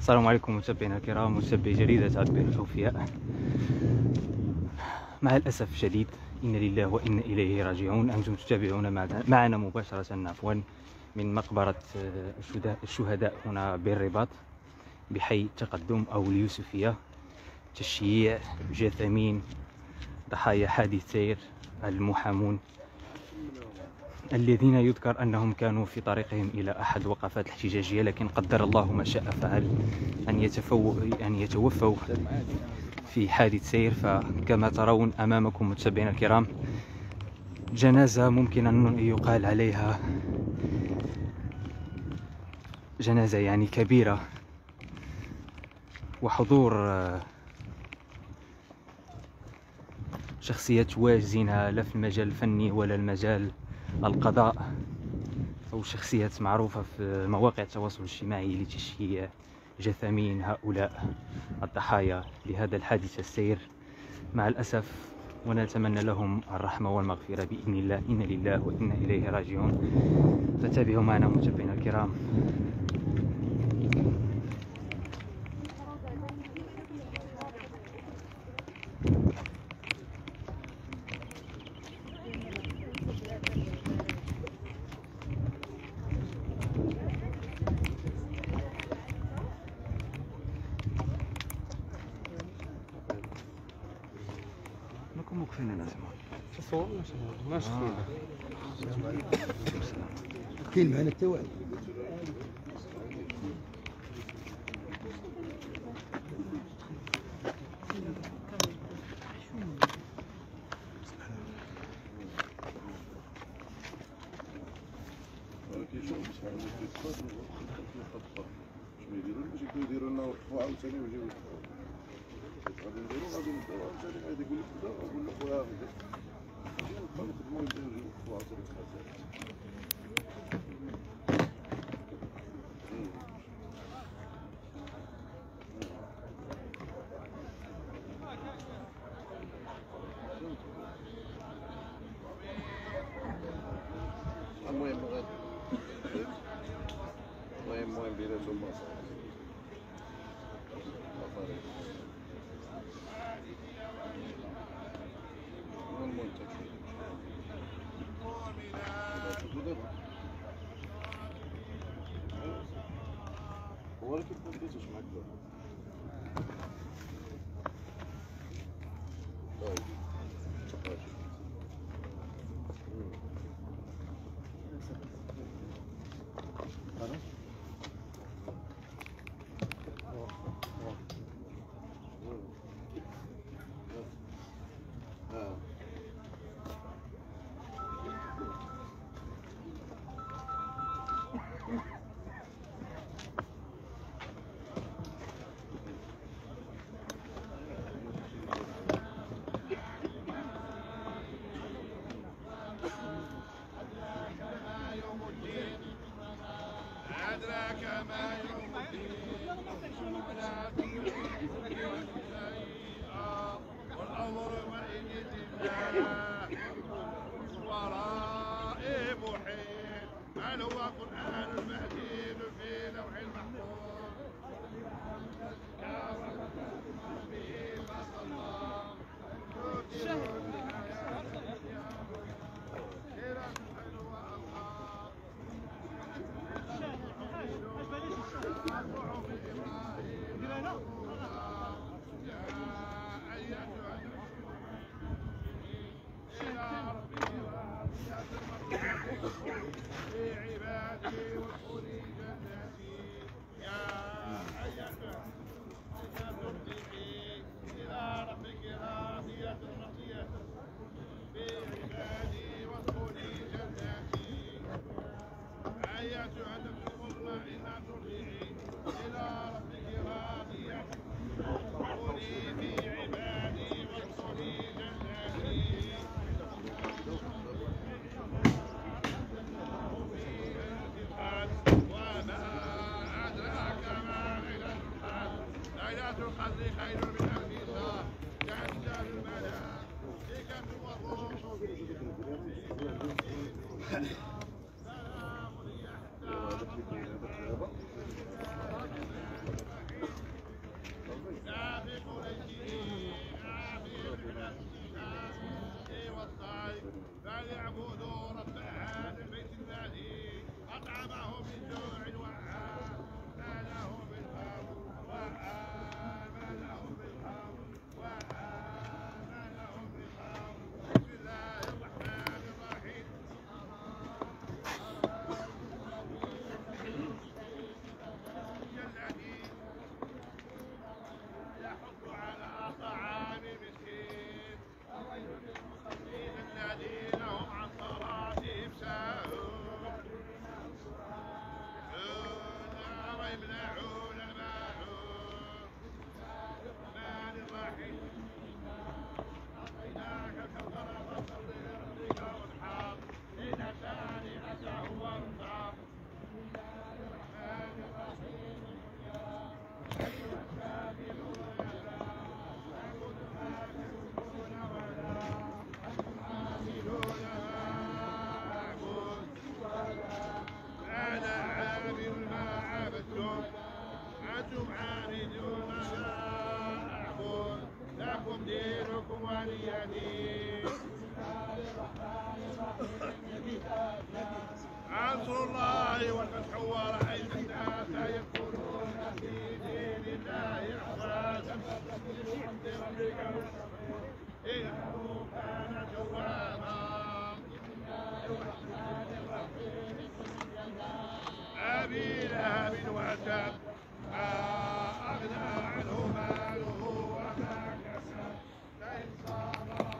السلام عليكم متابعينا الكرام، متابعي جريدة عدبير الأوفياء. مع الأسف الشديد، إن لله وإنا إليه راجعون. أنتم تتابعون معنا مباشرة من مقبرة الشهداء هنا بالرباط بحي التقدم أو اليوسفية، تشييع جثامين ضحايا حادث سير المحامون الذين يذكر أنهم كانوا في طريقهم إلى أحد وقفات الاحتجاجية، لكن قدر الله ما شاء فعل أن يتوفوا في حادث سير. فكما ترون أمامكم متابعينا الكرام، جنازة ممكن أن يقال عليها جنازة يعني كبيرة، وحضور شخصيات وازنة لا في المجال الفني ولا المجال القضاء، أو شخصيات معروفة في مواقع التواصل الاجتماعي لتشييع جثامين هؤلاء الضحايا لهذا الحادث السير. مع الأسف، ونتمنى لهم الرحمة والمغفرة بإذن الله. إنا لله وإنا إليه راجعون. فتابعوا معنا متابعينا الكرام. نكون مكفين الناس تصور ماشي كاين معنا حتى واحد. يديروا لنا وقفوا عاوتاني ويجيو غادي نديرو عاوتاني غادي يقول لك بدا ويقول لك خويا غادي نخدمو يبداو يوقفوا عاوتاني. المهم غادي المهم بيناتهم مصالح. ولكن ما بديتوش معاك ورائي محيط. هل هو قرآن المهدي في لوح المحفوظ؟ يا رب به في عبادي وادخلي جنتي يا أيتها ترجعي إلى ربك راضية مرضية. في عبادي وادخلي جنتي أيتها النفس المطمئنة ترجعي إلى ربك راضية. ادخلي في عبادي وادخلي جنتي. ليلة القدر خير من ألف شهر. تنزل الملائكة والروح سلام أنتم عابدون ما أعبد لكم دينكم ولي دين. عنصر الله والفتح ورأيت الناس يدخلون في دين الله أفواجا بحمد ربك إنه كان توابا. أبي لهب وتب ما أغنى عنه ماله وما كسب ليس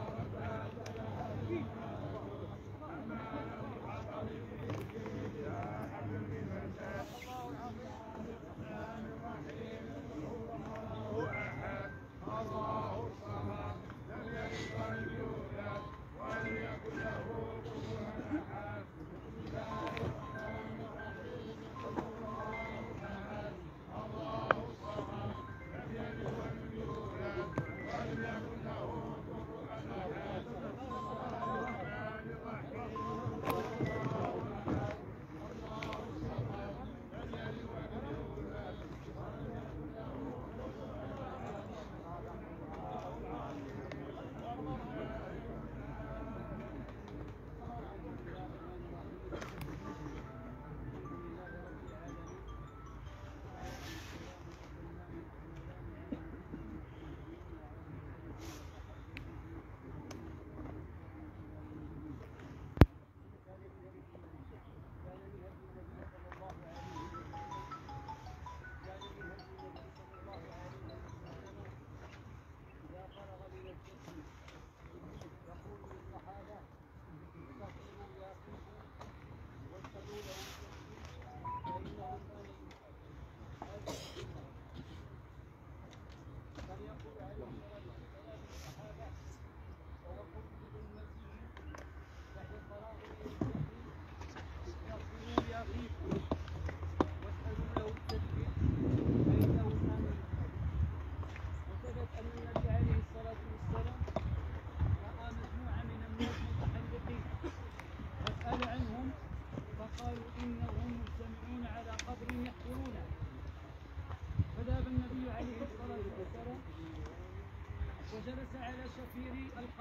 وجلس على شفير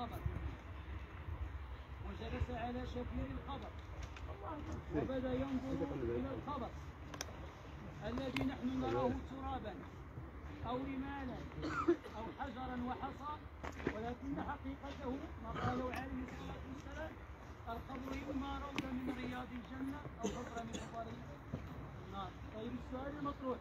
القبر وبدأ ينظر إلى الخبر الذي نحن نراه ترابا أو رمالا أو حجرا وحصى، ولكن حقيقته ما قاله عليه الصلاة والسلام: القبر إما روضة من رياض الجنة أو حفرة من حفر النار. طيب السؤال المطروح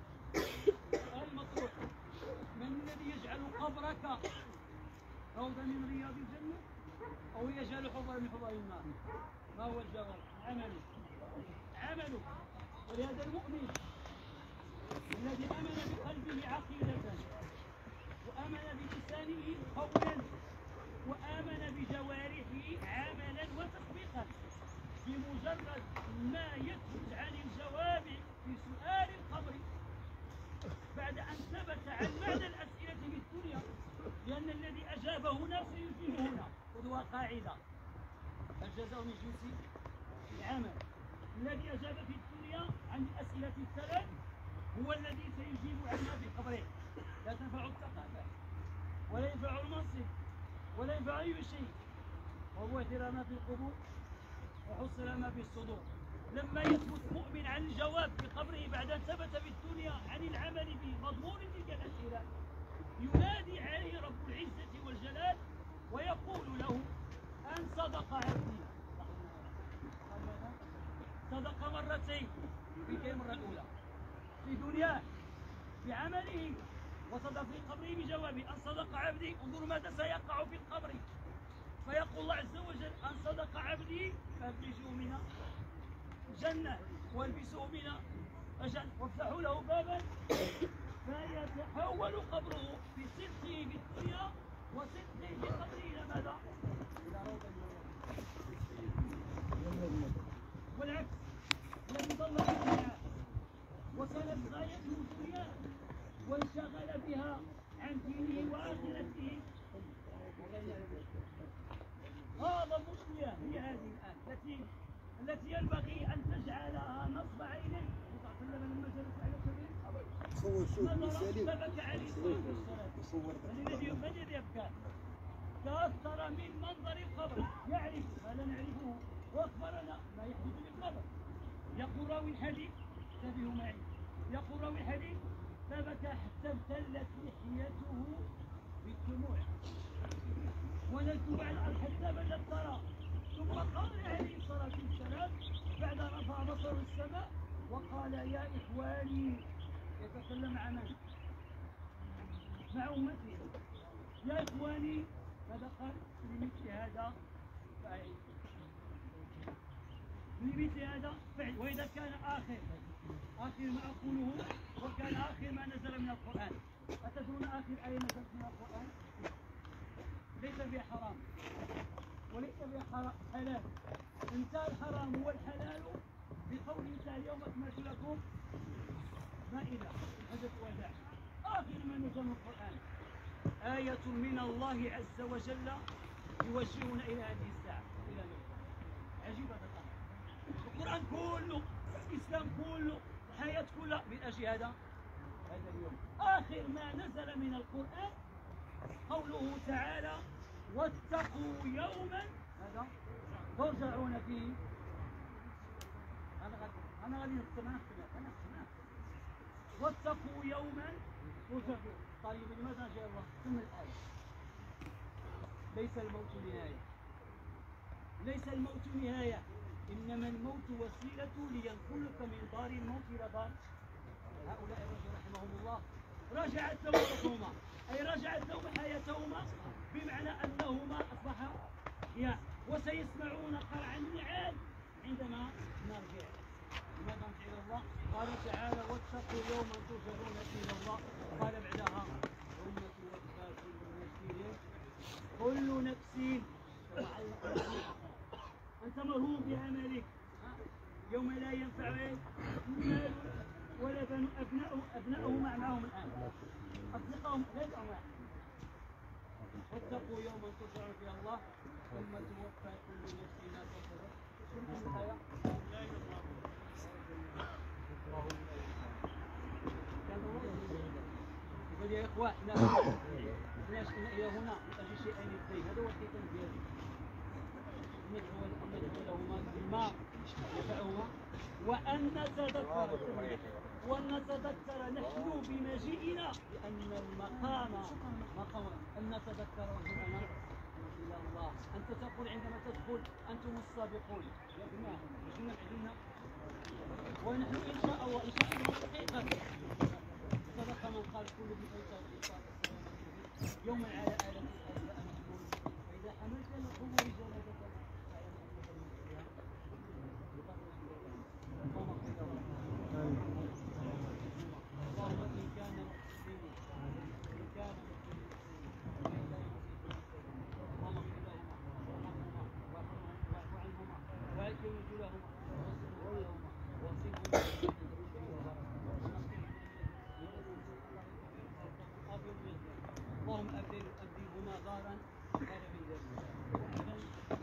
من الذي يجعل قبرك روضة من رياض الجنة أو يجعل حفرة من حفر النار؟ ما هو الجواب؟ عمله. ولهذا المؤمن الذي آمن بقلبه عقيدة وآمن بلسانه قولا وآمن بجوارحه عملا وتطبيقا، بمجرد ما يخرج عن الجواب في سؤال القبر بعد أن ثبت عن معنى الأسئلة في الدنيا، لأن الذي أجاب هنا سيجيب هنا. خذوها قاعدة: الجزاء من جنس العمل. الذي أجاب في الدنيا عن الأسئلة الثلاث هو الذي سيجيب عنها في قبره. لا تنفع الثقافة ولا ينفع المنصب ولا ينفع أي شيء، وبعثر ما في القبور وحصل ما في الصدور. لما يثبت مؤمن عن الجواب في قبره بعد أن ثبت في الدنيا عن العمل بمضمون تلك الأسئلة، ينادي عليه رب العزة والجلال ويقول له: أن صدق عبدي. صدق مرتين. في المرة الأولى في دنياه بعمله، وصدق في قبره بجوابه: أن صدق عبدي. انظروا ماذا سيقع في القبر. فيقول الله عز وجل: أن صدق عبدي فافرشوا من الجنة والبسوا من الجنة وافتحوا له بابا. فيتحول قبره بصدقه في الدنيا وصدقه في قبره إلى ماذا؟ إلى روضة من والعكس، الذي ضل الدنيا وكانت غايته الدنيا وانشغل بها عن دينه وآخرته، هذا المشكلة هي هذه الآن التي ينبغي أن تجعلها نصب عينيك. لما جلس على سبيل تصور شوف مثالي فبكى عليه الصلاة والسلام. من الذي يبكى؟ تأثر من منظر القبر، يعرف ما لا نعرفه، وأخبرنا ما يحدث بالقبر. يقول راوي الحديث، انتبهوا معي، يقول راوي الحديث: فبكى حتى ابتلت لحيته بالدموع ونزل على الأرض حتى بدت ترى. ثم قال عليه الصلاة والسلام بعد أن رفع بصره السماء وقال: يا إخواني، يتكلم عن من؟ مع أمته. يا إخواني، ماذا قال؟ لمثل هذا فعل، لمثل هذا فعل. وإذا كان آخر ما أقوله وكان آخر ما نزل من القرآن، أتدرون آخر آية نزلت من القرآن؟ ليس فيها حرام وليس فيها حلال، انتهى الحرام والحلال بقوله تعالى: اليوم أكملت لكم مائدة، حدث وداع. آخر ما نزل من القرآن آية من الله عز وجل يوجهنا إلى هذه الساعة، إلى نفسه. عجيب هذا الأمر. القرآن كله، الإسلام كله، الحياة كلها من أجل هذا اليوم. آخر ما نزل من القرآن قوله تعالى: واتقوا يوما هذا ترجعون فيه. أنا غادي نستمع. واتقوا يوما ترجعون. طيب لماذا جاء الله ثم الآية؟ ليس الموت نهاية، ليس الموت نهاية، إنما الموت وسيلة لينقلك من دار الموت إلى دار. هؤلاء الرجل رحمهم الله رجعت لهم روحهما، أي رجعت لهم حياتهما، بمعنى أنهما أصبحا أحياء، وسيسمعون قرع النعال عندما نرجع. لماذا نرجع إلى الله؟ قال تعالى: واتقوا يوما ترجعون إلى الله. قال بعدها: ثم توفى كل نفس أنت مرهون بعملك، يوم لا ينفع مال ولا بنو. أبناؤه معهم الآن، أصدقائهم لا يدعوا معه. واتقوا يوما ترجعون إلى الله ثم توفى كل نفس ما كسبت. شنو الآية؟ يقول يا إخوان نحن إلى هنا من أجل شيئين اثنين، هذا هو الختام ديالي. ندعو لهما بالماء ينفعهما، وأن نتذكر نحن بمجيئنا، لأن المقام مقام أن نتذكر رجوعنا إلى الله. أنت تقول عندما تدخل: أنتم السابقون، يا ابناه جينا بعدنا، ونحن إن شاء الله حقيقة صدق من قال: كل بأيسر يوما على آلة الأجزاء مشهور، فإذا حملت القبور جنازة اللهم أبدلهما غارا غير من ذلك.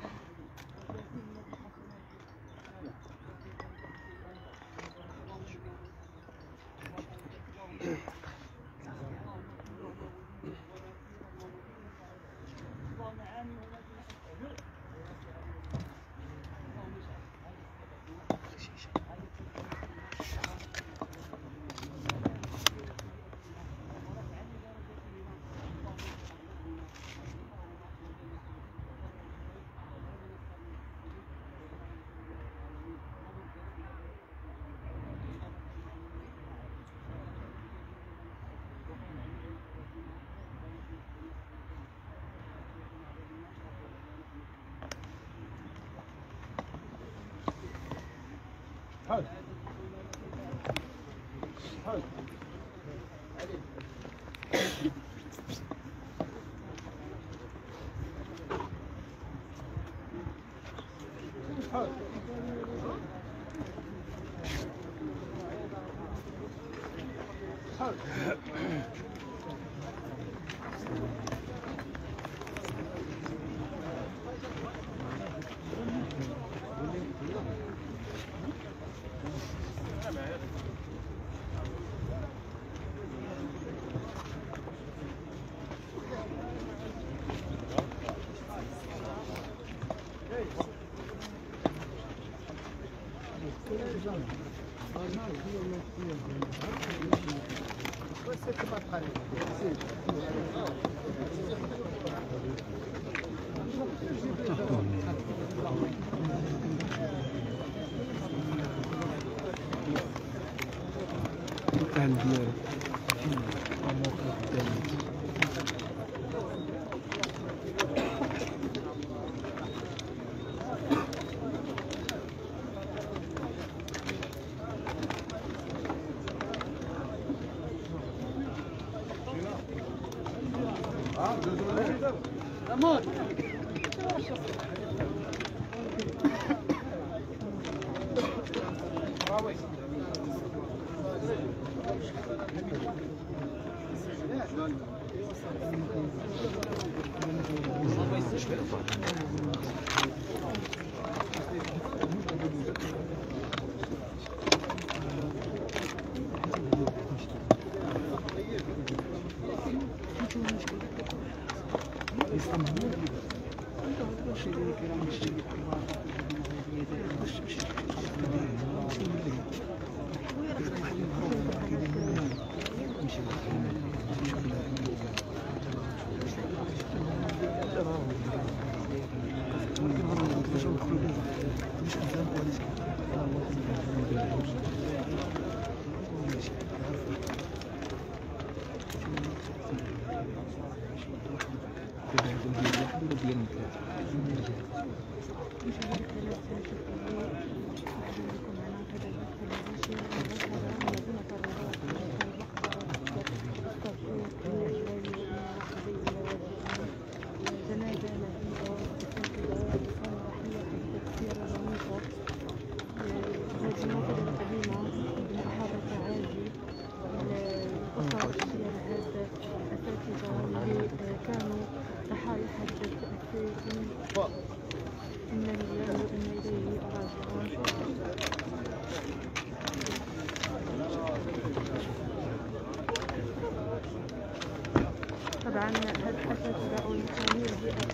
طبعا هذا الأساتذة أو التعليم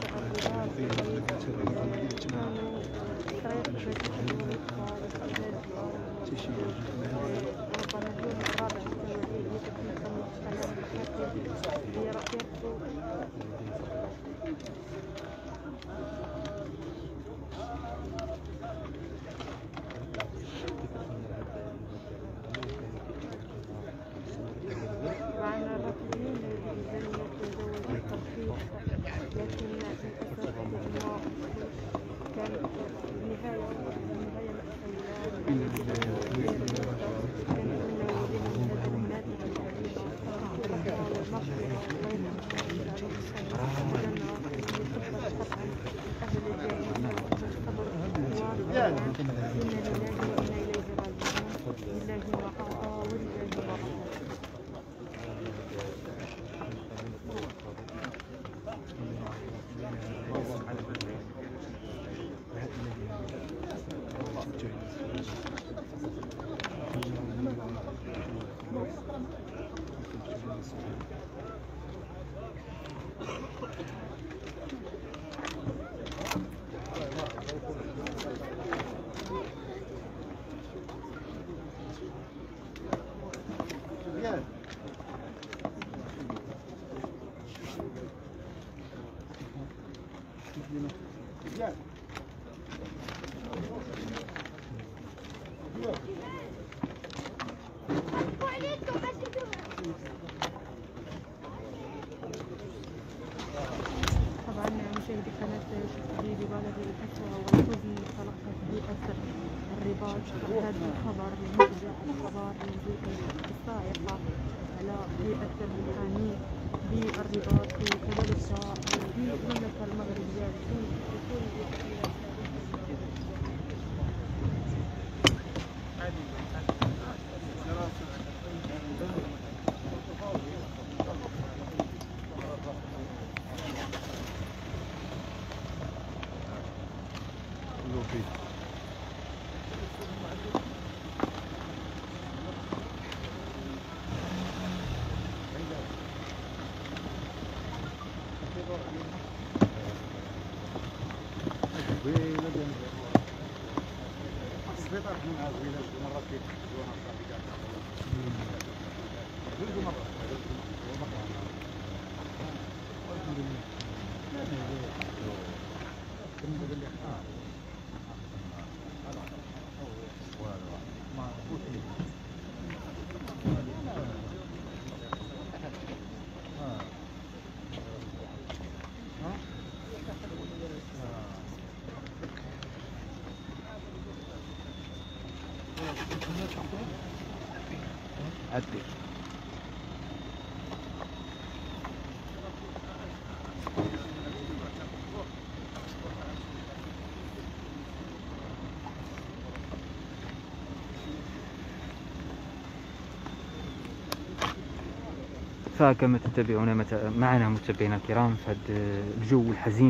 مشاهدي قناة شفتي ببلد الأسرة والحزن تلقت بأثر الرباط هذا الخبر المفزع، الخبر الصاعقة على بيئة المحامين بالرباط كذلك في المملكة المغربية السبيطار عدي. فكما تتابعون معنا متابعينا الكرام في هذا الجو الحزين،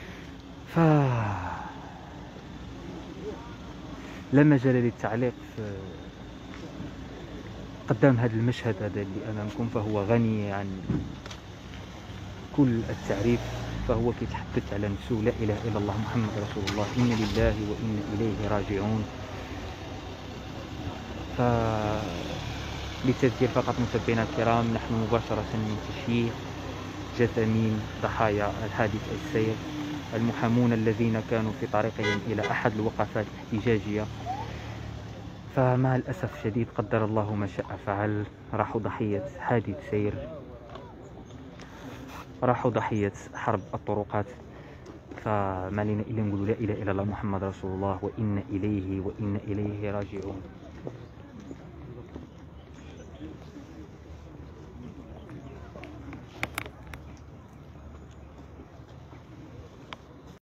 لا مجال للتعليق قدام هذا المشهد هذا اللي امامكم، فهو غني عن كل التعريف. فهو كيتحدث على نفسه: لا اله الا الله محمد رسول الله، انا لله وانا اليه راجعون. للتذكير فقط متابعينا الكرام، نحن مباشرة من تشييع جثامين ضحايا الحادث السير، المحامون الذين كانوا في طريقهم إلى أحد الوقفات الاحتجاجية. فمع الأسف الشديد قدر الله ما شاء فعل، راحوا ضحية حادث سير، راحوا ضحية حرب الطرقات. فما لنا إلا نقول لا إله إلا الله محمد رسول الله وإنا إليه راجعون.